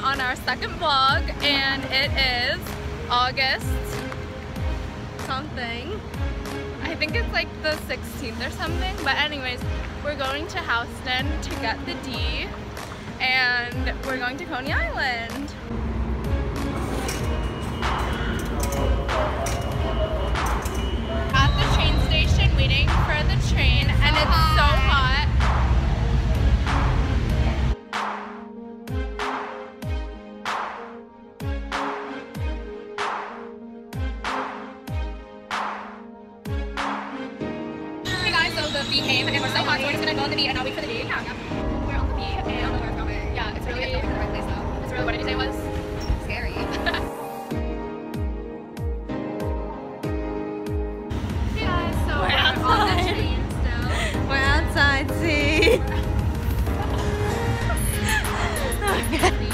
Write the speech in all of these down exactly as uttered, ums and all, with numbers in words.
on our second vlog, and it is August something. I think it's like the sixteenth or something, but anyways, we're going to Houston to get the D, and we're going to Coney Island. At the train station waiting for the train, and it's so hot. Hey guys, so the beat came and we're so hot, so we're just gonna go on the beat and not wait for the D. Yeah, yeah. We're on the beat and I don't know where we're going. Yeah, it's really, it's the right place though. It's really, what did you say it was? Scary. Hey guys, so we're, we're outside. On the train still. We're outside, see? Okay.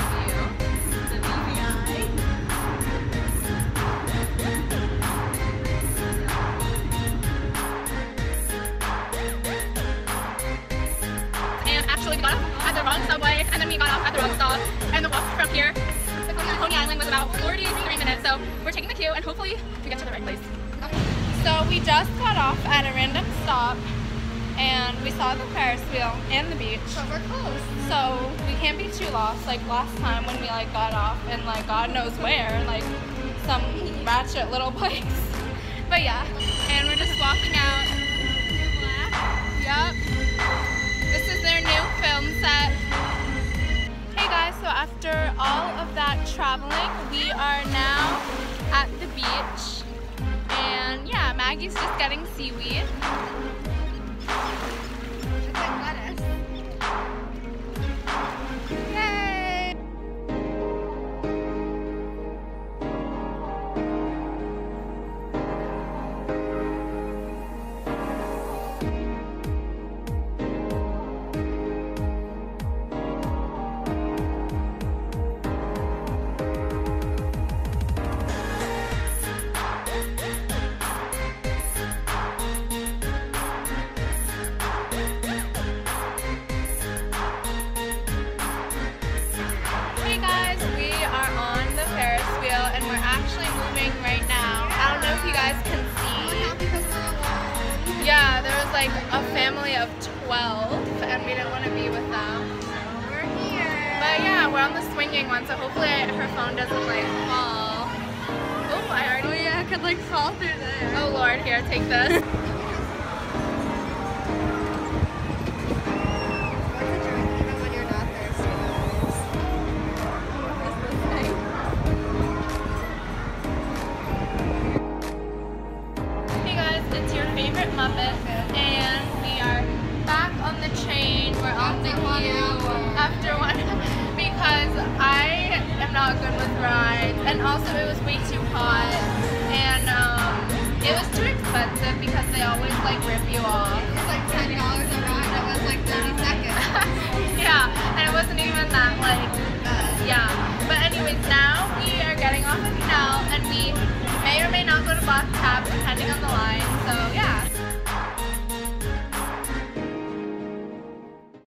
We got off at the wrong subway, and then we got off at the wrong stop, and the walk from here to Coney Island was about forty-three minutes, so we're taking the queue, and hopefully we get to the right place. So we just got off at a random stop, and we saw the Ferris wheel and the beach. But we're close. So we can't be too lost, like last time when we like got off and like God knows where, like some ratchet little place. But yeah, and we're just walking out. Yep. This is their new film set. Hey guys, so after all of that traveling, we are now at the beach. And yeah, Maggie's just getting seaweed. It's like lettuce. Yay! Yeah, there was like a family of twelve and we didn't want to be with them. So we're here. But yeah, we're on the swinging one, so hopefully her phone doesn't like fall. Oh, I already. Oh yeah, it could like fall through there. Oh Lord, here, take this. Favorite Muppet, and we are back on the train. We're on the queue after one because I am not good with rides, and also it was way too hot, and um, it was too expensive because they always like rip you off. It was like ten dollars a ride. It was like thirty seconds. Yeah, and it wasn't even that like yeah. But anyways, now we are getting off of Canal, and we may or may not go to Black Tap depending on the line, so yeah.